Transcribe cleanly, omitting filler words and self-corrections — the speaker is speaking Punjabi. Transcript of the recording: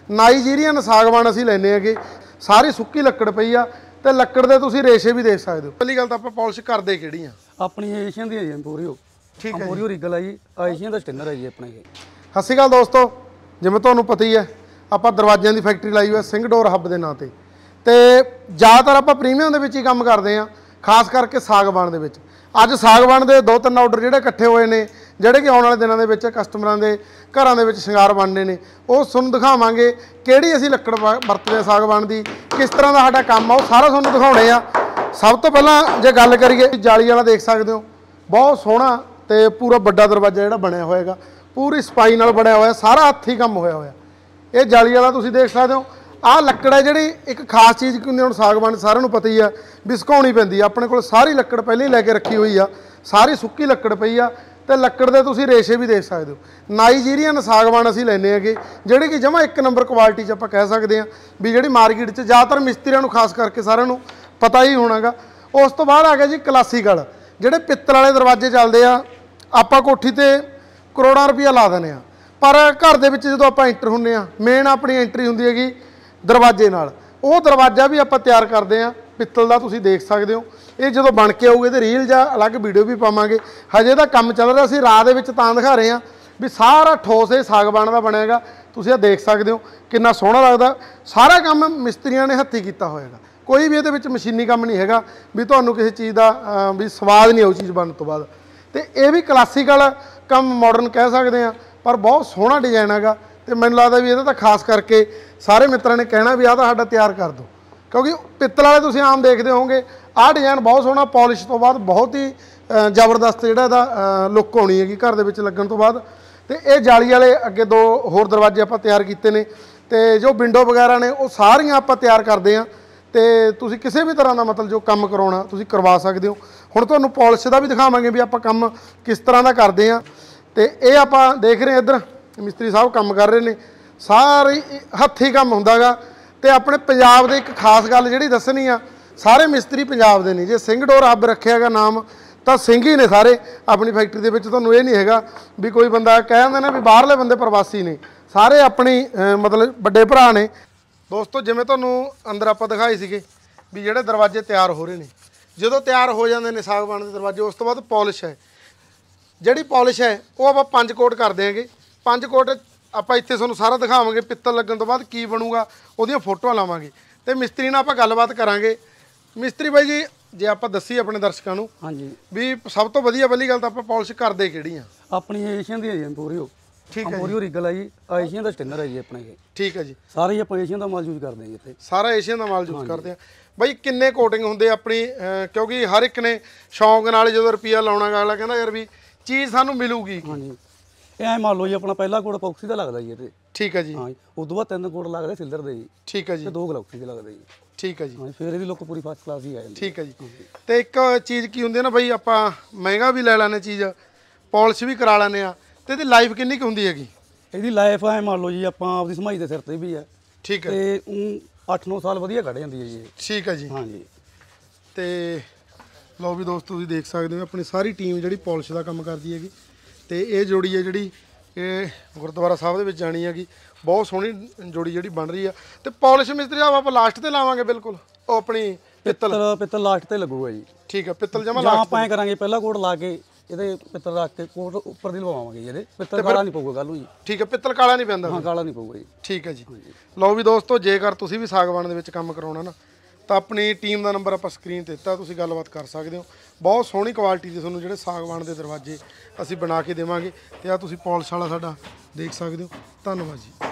ਨਾਈਜੀਰੀਅਨ ਸਾਗਵਾਨ ਅਸੀਂ ਲੈਨੇ ਹੈਗੇ। ਸਾਰੀ ਸੁੱਕੀ ਲੱਕੜ ਪਈ ਆ ਤੇ ਲੱਕੜ ਦੇ ਤੁਸੀਂ ਰੇਸ਼ੇ ਵੀ ਦੇਖ ਸਕਦੇ ਹੋ। ਪਹਿਲੀ ਗੱਲ ਤਾਂ ਆਪਾਂ ਪਾਲਿਸ਼ ਕਰਦੇ ਕਿਹੜੀ ਆ? ਆਪਣੀ ਏਸ਼ੀਅਨ ਦੀ ਹੈ ਜੀ ਇੰਪੋਰੀਓ। ਠੀਕ ਹੈ, ਇੰਪੋਰੀਓ ਰੀਗਲ ਹੈ ਜੀ, ਏਸ਼ੀਅਨ ਦਾ ਸਟੈਂਡਰ ਹੈ ਜੀ ਆਪਣੇ ਇਹ। ਸਤਿ ਸ਼੍ਰੀ ਅਕਾਲ ਦੋਸਤੋ, ਜਿਵੇਂ ਤੁਹਾਨੂੰ ਪਤਾ ਹੀ ਹੈ ਆਪਾਂ ਦਰਵਾਜ਼ਿਆਂ ਦੀ ਫੈਕਟਰੀ ਲਾਈ ਹੋਈ ਹੈ ਸਿੰਘ ਡੋਰ ਹੱਬ ਦੇ ਨਾਂ ਤੇ ਜ਼ਿਆਦਾਤਰ ਆਪਾਂ ਪ੍ਰੀਮੀਅਮ ਦੇ ਵਿੱਚ ਹੀ ਕੰਮ ਕਰਦੇ ਹਾਂ, ਖਾਸ ਕਰਕੇ ਸਾਗਵਾਨ ਦੇ ਵਿੱਚ। ਅੱਜ ਸਾਗਵਾਨ ਦੇ 2-3 ਆਰਡਰ ਜਿਹੜੇ ਇਕੱਠੇ ਹੋਏ ਨੇ, ਜਿਹੜੇ ਕਿ ਆਉਣ ਵਾਲੇ ਦਿਨਾਂ ਦੇ ਵਿੱਚ ਕਸਟਮਰਾਂ ਦੇ ਘਰਾਂ ਦੇ ਵਿੱਚ ਸ਼ਿੰਗਾਰ ਬਣਨੇ ਨੇ, ਉਹ ਤੁਹਾਨੂੰ ਦਿਖਾਵਾਂਗੇ। ਕਿਹੜੀ ਅਸੀਂ ਲੱਕੜ ਵਰਤਦੇ ਹਾਂ ਸਾਗਵਾਨ ਦੀ, ਕਿਸ ਤਰ੍ਹਾਂ ਦਾ ਸਾਡਾ ਕੰਮ ਆ, ਉਹ ਸਾਰਾ ਤੁਹਾਨੂੰ ਦਿਖਾਉਣੇ ਆ। ਸਭ ਤੋਂ ਪਹਿਲਾਂ ਜੇ ਗੱਲ ਕਰੀਏ, ਜਾਲੀ ਵਾਲਾ ਦੇਖ ਸਕਦੇ ਹੋ, ਬਹੁਤ ਸੋਹਣਾ ਤੇ ਪੂਰਾ ਵੱਡਾ ਦਰਵਾਜ਼ਾ ਜਿਹੜਾ ਬਣਿਆ ਹੋਏਗਾ, ਪੂਰੀ ਸਫਾਈ ਨਾਲ ਬਣਿਆ ਹੋਇਆ, ਸਾਰਾ ਹੱਥੀਂ ਕੰਮ ਹੋਇਆ ਹੋਇਆ। ਇਹ ਜਾਲੀ ਵਾਲਾ ਤੁਸੀਂ ਦੇਖ ਸਕਦੇ ਹੋ। ਆਹ ਲੱਕੜ ਹੈ ਜਿਹੜੀ ਇੱਕ ਖਾਸ ਚੀਜ਼ ਕੀ ਹੁੰਦੀ, ਹੁਣ ਸਾਗਵਾਨ ਸਾਰਿਆਂ ਨੂੰ ਪਤਾ ਹੀ ਆ ਵੀ ਸੁਕਾਉਣੀ ਪੈਂਦੀ ਆ। ਆਪਣੇ ਕੋਲ ਸਾਰੀ ਲੱਕੜ ਪਹਿਲਾਂ ਹੀ ਲੈ ਕੇ ਰੱਖੀ ਹੋਈ ਆ, ਸਾਰੀ ਸੁੱਕੀ ਲੱਕੜ ਪਈ ਆ ਤੇ ਲੱਕੜ ਦੇ ਤੁਸੀਂ ਰੇਸ਼ੇ ਵੀ ਦੇਖ ਸਕਦੇ ਹੋ। ਨਾਈਜੀਰੀਅਨ ਸਾਗਵਾਨ ਅਸੀਂ ਲੈਨੇ ਹੈਗੇ, ਜਿਹੜੀ ਕਿ ਜਮਾ 1 ਨੰਬਰ ਕੁਆਲਿਟੀ 'ਚ ਆਪਾਂ ਕਹਿ ਸਕਦੇ ਹਾਂ ਵੀ, ਜਿਹੜੀ ਮਾਰਕੀਟ 'ਚ ਜ਼ਿਆਦਾਤਰ ਮਿਸਤਰੀਆਂ ਨੂੰ ਖਾਸ ਕਰਕੇ ਸਾਰਿਆਂ ਨੂੰ ਪਤਾ ਹੀ ਹੋਣਾਗਾ। ਉਸ ਤੋਂ ਬਾਅਦ ਆ ਗਿਆ ਜੀ ਕਲਾਸੀਕਲ, ਜਿਹੜੇ ਪਿੱਤਲ ਵਾਲੇ ਦਰਵਾਜ਼ੇ ਚੱਲਦੇ ਆ। ਆਪਾਂ ਕੋਠੀ ਤੇ ਕਰੋੜਾਂ ਰੁਪਈਆ ਲਾ ਦਿੰਦੇ ਆ, ਪਰ ਘਰ ਦੇ ਵਿੱਚ ਜਦੋਂ ਆਪਾਂ ਐਂਟਰ ਹੁੰਦੇ ਆ, ਮੇਨ ਆਪਣੀ ਐਂਟਰੀ ਹੁੰਦੀ ਹੈਗੀ ਦਰਵਾਜ਼ੇ ਨਾਲ। ਉਹ ਦਰਵਾਜ਼ਾ ਵੀ ਆਪਾਂ ਤਿਆਰ ਕਰਦੇ ਆ ਪਿੱਤਲ ਦਾ, ਤੁਸੀਂ ਦੇਖ ਸਕਦੇ ਹੋ। ਇਹ ਜਦੋਂ ਬਣ ਕੇ ਆਊਗੇ ਤੇ ਰੀਲ ਜਾਂ ਅਲੱਗ ਵੀਡੀਓ ਵੀ ਪਾਵਾਂਗੇ। ਹਜੇ ਤਾਂ ਕੰਮ ਚੱਲ ਰਿਹਾ, ਅਸੀਂ ਰਾਹ ਦੇ ਵਿੱਚ ਤਾਂ ਦਿਖਾ ਰਹੇ ਹਾਂ ਵੀ ਸਾਰਾ ਠੋਸ ਇਹ ਸਾਗਵਾਨ ਦਾ ਬਣਿਆ ਹੈਗਾ। ਤੁਸੀਂ ਇਹ ਦੇਖ ਸਕਦੇ ਹੋ ਕਿੰਨਾ ਸੋਹਣਾ ਲੱਗਦਾ। ਸਾਰਾ ਕੰਮ ਮਿਸਤਰੀਆਂ ਨੇ ਹੱਥੀਂ ਕੀਤਾ ਹੋਏਗਾ, ਕੋਈ ਵੀ ਇਹਦੇ ਵਿੱਚ ਮਸ਼ੀਨੀ ਕੰਮ ਨਹੀਂ ਹੈਗਾ ਵੀ ਤੁਹਾਨੂੰ ਕਿਸੇ ਚੀਜ਼ ਦਾ ਵੀ ਸਵਾਦ ਨਹੀਂ ਆਉ ਚੀਜ਼ ਬਣਨ ਤੋਂ ਬਾਅਦ। ਤੇ ਇਹ ਵੀ ਕਲਾਸੀਕਲ ਕੰਮ, ਮਾਡਰਨ ਕਹਿ ਸਕਦੇ ਆ, ਪਰ ਬਹੁਤ ਸੋਹਣਾ ਡਿਜ਼ਾਈਨ ਹੈਗਾ। ਤੇ ਮੈਨੂੰ ਲੱਗਦਾ ਵੀ ਇਹਦਾ ਤਾਂ ਖਾਸ ਕਰਕੇ ਸਾਰੇ ਮਿੱਤਰਾਂ ਨੇ ਕਹਿਣਾ ਵੀ ਆਹ ਤਾਂ ਸਾਡਾ ਤਿਆਰ ਕਰ ਦਿਓ, ਕਿਉਂਕਿ ਪਿੱਤਲ ਵਾਲੇ ਤੁਸੀਂ ਆਮ ਦੇਖਦੇ ਹੋਵੋਗੇ। ਆਹ ਡਿਜ਼ਾਈਨ ਬਹੁਤ ਸੋਹਣਾ, ਪਾਲਿਸ਼ ਤੋਂ ਬਾਅਦ ਬਹੁਤ ਹੀ ਜ਼ਬਰਦਸਤ ਜਿਹੜਾ ਇਹਦਾ ਲੁੱਕ ਆਉਣੀ ਹੈਗੀ ਘਰ ਦੇ ਵਿੱਚ ਲੱਗਣ ਤੋਂ ਬਾਅਦ। ਤੇ ਇਹ ਜਾਲੀ ਵਾਲੇ ਅੱਗੇ 2 ਹੋਰ ਦਰਵਾਜ਼ੇ ਆਪਾਂ ਤਿਆਰ ਕੀਤੇ ਨੇ, ਤੇ ਜੋ ਵਿੰਡੋ ਵਗੈਰਾ ਨੇ ਉਹ ਸਾਰੀਆਂ ਆਪਾਂ ਤਿਆਰ ਕਰਦੇ ਹਾਂ। ਤੇ ਤੁਸੀਂ ਕਿਸੇ ਵੀ ਤਰ੍ਹਾਂ ਦਾ ਮਤਲਬ ਜੋ ਕੰਮ ਕਰਾਉਣਾ ਤੁਸੀਂ ਕਰਵਾ ਸਕਦੇ ਹੋ। ਹੁਣ ਤੁਹਾਨੂੰ ਪਾਲਿਸ਼ ਦਾ ਵੀ ਦਿਖਾਵਾਂਗੇ ਵੀ ਆਪਾਂ ਕੰਮ ਕਿਸ ਤਰ੍ਹਾਂ ਦਾ ਕਰਦੇ ਹਾਂ। ਤੇ ਇਹ ਆਪਾਂ ਦੇਖ ਰਹੇ ਹਾਂ ਇੱਧਰ ਮਿਸਤਰੀ ਸਾਹਿਬ ਕੰਮ ਕਰ ਰਹੇ ਨੇ, ਸਾਰੇ ਹੱਥੀਂ ਕੰਮ ਹੁੰਦਾ ਗਾ। ਤੇ ਆਪਣੇ ਪੰਜਾਬ ਦੇ ਇੱਕ ਖਾਸ ਗੱਲ ਜਿਹੜੀ ਦੱਸਣੀ ਆ, ਸਾਰੇ ਮਿਸਤਰੀ ਪੰਜਾਬ ਦੇ ਨੇ। ਜੇ ਸਿੰਘ ਡੋਰ ਹੱਬ ਰੱਖਿਆ ਹੈਗਾ ਨਾਮ, ਤਾਂ ਸਿੰਘ ਹੀ ਨੇ ਸਾਰੇ ਆਪਣੀ ਫੈਕਟਰੀ ਦੇ ਵਿੱਚ। ਤੁਹਾਨੂੰ ਇਹ ਨਹੀਂ ਹੈਗਾ ਵੀ ਕੋਈ ਬੰਦਾ ਕਹਿ ਦਿੰਦਾ ਨਾ ਵੀ ਬਾਹਰਲੇ ਬੰਦੇ ਪ੍ਰਵਾਸੀ ਨੇ, ਸਾਰੇ ਆਪਣੀ ਮਤਲਬ ਵੱਡੇ ਭਰਾ ਨੇ। ਦੋਸਤੋ, ਜਿਵੇਂ ਤੁਹਾਨੂੰ ਅੰਦਰ ਆਪਾਂ ਦਿਖਾਏ ਸੀਗੇ ਵੀ ਜਿਹੜੇ ਦਰਵਾਜ਼ੇ ਤਿਆਰ ਹੋ ਰਹੇ ਨੇ, ਜਦੋਂ ਤਿਆਰ ਹੋ ਜਾਂਦੇ ਨੇ ਸਾਗਵਾਨ ਦੇ ਦਰਵਾਜ਼ੇ, ਉਸ ਤੋਂ ਬਾਅਦ ਪਾਲਿਸ਼ ਹੈ। ਜਿਹੜੀ ਪਾਲਿਸ਼ ਹੈ ਉਹ ਆਪਾਂ 5 ਕੋਟ ਕਰ ਦਿਆਂਗੇ। 5 ਕੋਟ ਆਪਾਂ ਇੱਥੇ ਤੁਹਾਨੂੰ ਸਾਰਾ ਦਿਖਾਵਾਂਗੇ। ਪਿੱਤਲ ਲੱਗਣ ਤੋਂ ਬਾਅਦ ਕੀ ਬਣੂਗਾ ਉਹਦੀਆਂ ਫੋਟੋਆਂ ਲਾਵਾਂਗੇ ਤੇ ਮਿਸਤਰੀ ਨਾਲ ਆਪਾਂ ਗੱਲਬਾਤ ਕਰਾਂਗੇ। ਮਿਸਤਰੀ ਬਾਈ ਜੀ, ਜੇ ਆਪਾਂ ਦੱਸੀ ਆਪਣੇ ਦਰਸ਼ਕਾਂ ਨੂੰ ਹਾਂਜੀ ਵੀ ਸਭ ਤੋਂ ਵਧੀਆ ਪਹਿਲੀ ਗੱਲ ਤਾਂ ਆਪਾਂ ਪਾਲਿਸ਼ ਕਰਦੇ ਕਿਹੜੀ ਆ? ਆਪਣੀ ਏਸ਼ੀਅਨ ਦੀ ਹੈ ਜੀ ਇੰਪੋਰੀਓ। ਠੀਕ ਹੈ, ਇੰਪੋਰੀਓ ਰੀਗਲ ਹੈ ਜੀ, ਏਸ਼ੀਅਨ ਦਾ ਸਟੈਂਡਰ ਹੈ ਜੀ ਆਪਣੇ ਇਹ। ਠੀਕ ਹੈ ਜੀ, ਸਾਰੇ ਹੀ ਆਪਾਂ ਏਸ਼ੀਅਨ ਦਾ ਮਾਲ ਯੂਜ਼ ਕਰਦੇ ਹਾਂ ਇੱਥੇ। ਸਾਰਾ ਏਸ਼ੀਅਨ ਦਾ ਮਾਲ ਯੂਜ਼ ਕਰਦੇ ਆ ਬਾਈ। ਕਿੰਨੇ ਕੋਟਿੰਗ ਹੁੰਦੇ ਆਪਣੀ? ਕਿਉਂਕਿ ਹਰ ਇੱਕ ਨੇ ਸ਼ੌਂਕ ਨਾਲ ਜਦੋਂ ਰੁਪਈਆ ਲਾਉਣਾ, ਅਗਲਾ ਕਹਿੰਦਾ ਯਾਰ ਵੀ ਚੀਜ਼ ਸਾਨੂੰ ਮਿਲੂਗੀ। ਹਾਂਜੀ, ਇਹ ਐਂ ਮੰਨ ਲਓ ਜੀ ਆਪਣਾ ਪਹਿਲਾ ਕੋਟ ਅਪੋਕਸੀ ਦਾ ਲੱਗਦਾ ਜੀ ਇਹਦੇ। ਠੀਕ ਹੈ ਜੀ। ਹਾਂ, ਉਸ ਤੋਂ ਬਾਅਦ 3 ਕੋਟ ਲੱਗਦੇ ਸਿਲਰ ਦੇ ਜੀ। ਠੀਕ ਹੈ ਜੀ। ਤੇ 2 ਗਲਾਕਸੀ ਦੇ ਲੱਗਦੇ ਜੀ। ਠੀਕ ਹੈ ਜੀ। ਹਾਂ, ਫਿਰ ਇਹਦੀ ਲੁੱਕ ਪੂਰੀ ਫਸਟ ਕਲਾਸ ਹੀ ਆ ਜਾਂਦੀ। ਠੀਕ ਹੈ ਜੀ। ਤੇ ਇੱਕ ਚੀਜ਼ ਕੀ ਹੁੰਦੀ ਹੈ ਨਾ ਬਾਈ, ਆਪਾਂ ਮਹਿੰਗਾ ਵੀ ਲੈ ਲੈਣੇ ਚੀਜ਼, ਪਾਲਿਸ਼ ਵੀ ਕਰਾ ਲੈਂਦੇ ਆ, ਤੇ ਇਹਦੀ ਲਾਈਫ ਕਿੰਨੀ ਕੁ ਹੁੰਦੀ ਹੈਗੀ? ਇਹਦੀ ਲਾਈਫ ਐ ਮੰਨ ਲਓ ਜੀ ਆਪਾਂ ਆਪਦੀ ਸਮਾਈ ਦੇ ਸਿਰ ਤੇ ਵੀ ਹੈ। ਠੀਕ ਹੈ। ਤੇ 8-9 ਸਾਲ ਵਧੀਆ ਕੱਢ ਜਾਂਦੀ ਹੈ ਜੀ ਇਹ। ਠੀਕ ਹੈ ਜੀ। ਹਾਂਜੀ। ਤੇ ਲਓ ਵੀ ਦੋਸਤੋ, ਤੁਸੀਂ ਦੇਖ ਸਕਦੇ ਹੋ ਆਪਣੀ ਸਾਰੀ ਟੀਮ ਜਿਹੜੀ ਪਾਲਿਸ਼ ਦਾ ਕੰਮ ਕਰਦੀ ਹੈਗੀ। ਤੇ ਇਹ ਜੋੜੀ ਹੈ ਜਿਹੜੀ ਇਹ ਗੁਰਦੁਆਰਾ ਸਾਹਿਬ ਦੇ ਵਿੱਚ ਜਾਣੀ ਹੈਗੀ। ਬਹੁਤ ਸੋਹਣੀ ਜੋੜੀ ਜਿਹੜੀ ਬਣ ਰਹੀ ਆ। ਤੇ ਪਾਲਿਸ਼ ਮਿਸਤਰੀ ਸਾਹਿਬ ਆਪਾਂ ਲਾਸਟ ਤੇ ਲਾਵਾਂਗੇ ਬਿਲਕੁਲ, ਉਹ ਆਪਣੀ ਪਿੱਤਲ ਲਾਸਟ ਤੇ ਲੱਗੂਗਾ ਜੀ। ਠੀਕ ਹੈ, ਪਿੱਤਲ ਜਮਾ ਲਾਸਟ ਆਪਾਂ ਐ ਕਰਾਂਗੇ, ਪਹਿਲਾ ਕੋਟ ਲਾ ਕੇ ਇਹਦੇ ਪਿੱਤਲ ਰੱਖ ਕੇ ਕੋਟ ਉੱਪਰ ਦੀ ਲਵਾਵਾਂਗੇ। ਇਹਦੇ ਪਿੱਤਲ ਕਾਲਾ ਨਹੀਂ ਪਊਗਾ ਕੱਲ ਨੂੰ ਜੀ। ਠੀਕ ਹੈ, ਪਿੱਤਲ ਕਾਲਾ ਨਹੀਂ ਪੈਂਦਾ? ਹਾਂ, ਕਾਲਾ ਨਹੀਂ ਪਊਗਾ ਜੀ। ਠੀਕ ਹੈ ਜੀ। ਲਓ ਵੀ ਦੋਸਤੋ, ਜੇਕਰ ਤੁਸੀਂ ਵੀ ਸਾਗਵਾਨ ਦੇ ਵਿੱਚ ਕੰਮ ਕਰਾਉਣਾ ਨਾ, ਤਾਂ ਆਪਣੀ ਟੀਮ ਦਾ ਨੰਬਰ ਆਪਾਂ ਸਕਰੀਨ ਤੇ ਦਿੱਤਾ, ਤੁਸੀਂ ਗੱਲਬਾਤ ਕਰ ਸਕਦੇ ਹੋ। ਬਹੁਤ ਸੋਹਣੀ ਕੁਆਲਿਟੀ ਦੇ ਤੁਹਾਨੂੰ ਜਿਹੜੇ ਸਾਗਵਾਨ ਦੇ ਦਰਵਾਜ਼ੇ ਅਸੀਂ ਬਣਾ ਕੇ ਦੇਵਾਂਗੇ। ਤੇ ਆ ਤੁਸੀਂ ਪਾਲਿਸ਼ ਵਾਲਾ ਸਾਡਾ ਦੇਖ ਸਕਦੇ ਹੋ। ਧੰਨਵਾਦ ਜੀ।